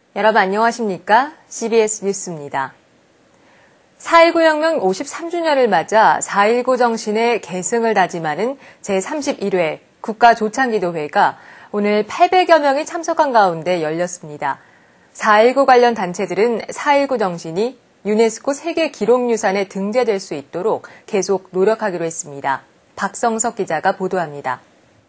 여러분 안녕하십니까? CBS 뉴스입니다. 4.19 혁명 53주년을 맞아 4.19 정신의 계승을 다짐하는 제31회 국가조창기도회가 오늘 800여 명이 참석한 가운데 열렸습니다. 4.19 관련 단체들은 4.19 정신이 유네스코 세계기록유산에 등재될 수 있도록 계속 노력하기로 했습니다. 박성석 기자가 보도합니다.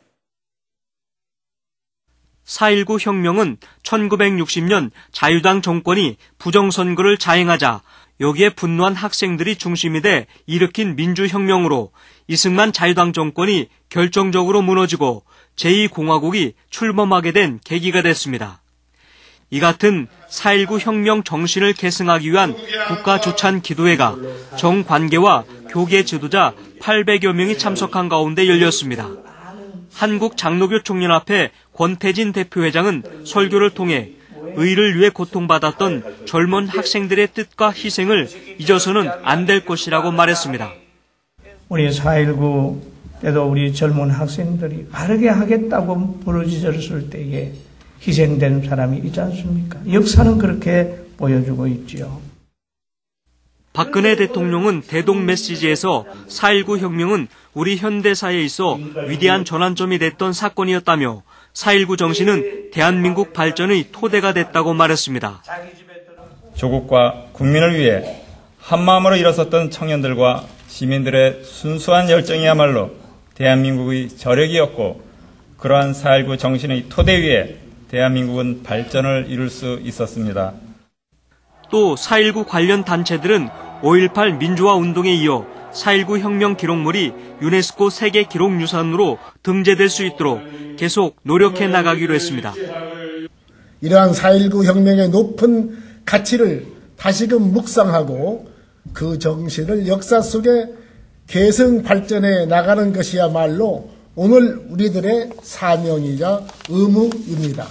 4.19 혁명은 1960년 자유당 정권이 부정선거를 자행하자 여기에 분노한 학생들이 중심이 돼 일으킨 민주혁명으로 이승만 자유당 정권이 결정적으로 무너지고 제2공화국이 출범하게 된 계기가 됐습니다. 이 같은 4.19 혁명 정신을 계승하기 위한 국가조찬기도회가 정관계와 교계 지도자 800여 명이 참석한 가운데 열렸습니다. 한국장로교총연합회 권태진 대표회장은 설교를 통해 의를 위해 고통받았던 젊은 학생들의 뜻과 희생을 잊어서는 안 될 것이라고 말했습니다. 우리 4.19 때도 우리 젊은 학생들이 바르게 하겠다고 부르짖었을 때에 희생된 사람이 있지 않습니까? 역사는 그렇게 보여주고 있지요. 박근혜 대통령은 대동 메시지에서 4.19 혁명은 우리 현대사에 있어 위대한 전환점이 됐던 사건이었다며 4.19 정신은 대한민국 발전의 토대가 됐다고 말했습니다. 조국과 국민을 위해 한마음으로 일어섰던 청년들과 시민들의 순수한 열정이야말로 대한민국의 저력이었고 그러한 4.19 정신의 토대 위에 대한민국은 발전을 이룰 수 있었습니다. 또 4.19 관련 단체들은 5.18 민주화 운동에 이어 4.19 혁명 기록물이 유네스코 세계기록유산으로 등재될 수 있도록 계속 노력해 나가기로 했습니다. 이러한 4.19 혁명의 높은 가치를 다시금 묵상하고 그 정신을 역사 속에 계승 발전해 나가는 것이야말로 오늘 우리들의 사명이자 의무입니다.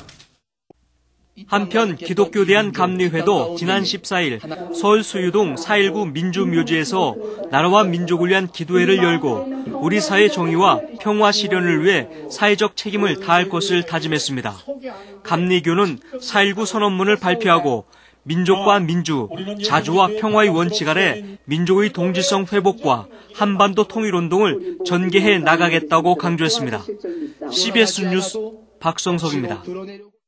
한편 기독교 대한감리회도 지난 14일 서울 수유동 4.19 민주묘지에서 나라와 민족을 위한 기도회를 열고 우리 사회 정의와 평화 실현을 위해 사회적 책임을 다할 것을 다짐했습니다. 감리교는 4.19 선언문을 발표하고 민족과 민주, 자주와 평화의 원칙 아래 민족의 동질성 회복과 한반도 통일운동을 전개해 나가겠다고 강조했습니다. CBS 뉴스 박성석입니다.